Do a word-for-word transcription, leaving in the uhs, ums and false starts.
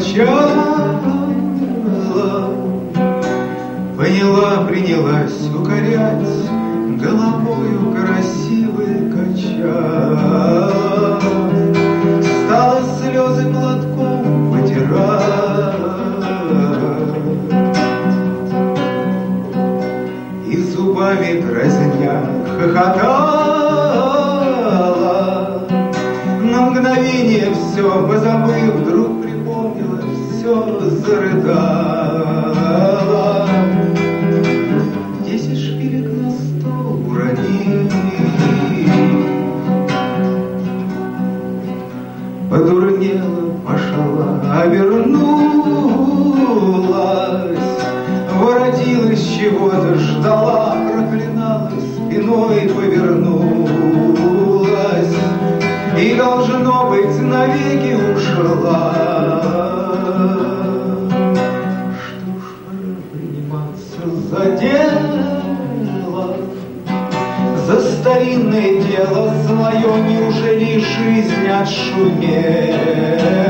скончала, поняла, принялась укорять, головою красивой качала, стала слезы платком потирать и зубами грозня хохотала. На мгновение все позабыв, вдруг припомнила, все зарыдала. Десять шпилек на стол уронив, подурнела, пошла, обернулась, воротилась, чего-то ждала, проклинала, спиной повернулась и, должно быть, навеки ушла. Что ж, пора приниматься за дело, за старинное дело свое. Неужели жизнь отшумела?